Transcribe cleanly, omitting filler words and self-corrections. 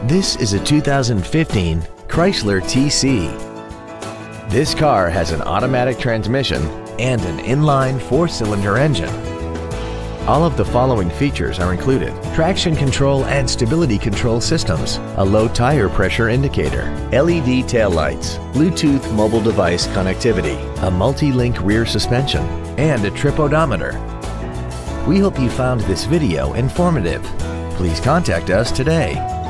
This is a 2015 Chrysler TC. This car has an automatic transmission and an inline 4-cylinder engine. All of the following features are included: traction control and stability control systems, a low tire pressure indicator, LED taillights, Bluetooth mobile device connectivity, a multi-link rear suspension, and a trip odometer. We hope you found this video informative. Please contact us today.